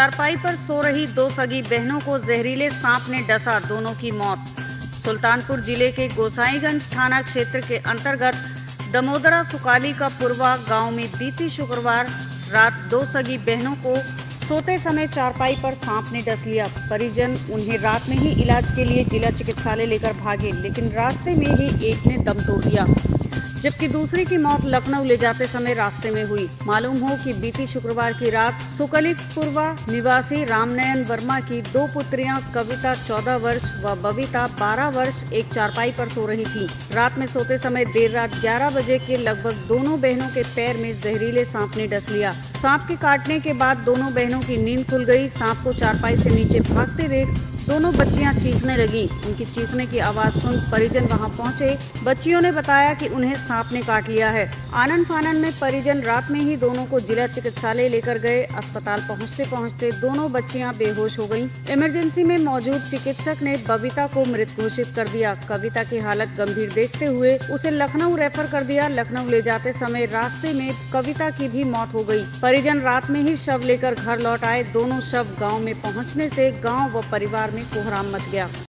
चारपाई पर सो रही दो सगी बहनों को जहरीले सांप ने डसा, दोनों की मौत। सुल्तानपुर जिले के गोसाईगंज थाना क्षेत्र के अंतर्गत दमोदरा सुकाली का पुरवा गांव में बीती शुक्रवार रात दो सगी बहनों को सोते समय चारपाई पर सांप ने डस लिया। परिजन उन्हें रात में ही इलाज के लिए जिला चिकित्सालय लेकर भागे, लेकिन रास्ते में ही एक ने दम तोड़ दिया, जबकि दूसरे की मौत लखनऊ ले जाते समय रास्ते में हुई। मालूम हो कि बीती शुक्रवार की रात सुकली पुरवा निवासी रामनयन वर्मा की दो पुत्रियां कविता 14 वर्ष व बबीता 12 वर्ष एक चारपाई पर सो रही थीं। रात में सोते समय देर रात 11 बजे के लगभग दोनों बहनों के पैर में जहरीले सांप ने डस लिया। सांप के काटने के बाद दोनों बहनों की नींद खुल गई। सांप को चारपाई से नीचे भागते देख दोनों बच्चियां चीखने लगी। उनकी चीखने की आवाज सुन परिजन वहां पहुंचे। बच्चियों ने बताया कि उन्हें सांप ने काट लिया है। आनन फानन में परिजन रात में ही दोनों को जिला चिकित्सालय लेकर गए। अस्पताल पहुंचते पहुंचते दोनों बच्चियां बेहोश हो गईं। इमरजेंसी में मौजूद चिकित्सक ने बबीता को मृत घोषित कर दिया। कविता की हालत गंभीर देखते हुए उसे लखनऊ रेफर कर दिया। लखनऊ ले जाते समय रास्ते में कविता की भी मौत हो गई। परिजन रात में ही शव लेकर घर लौट आए। दोनों शव गाँव में पहुँचने से गाँव व परिवार में कोहराम मच गया।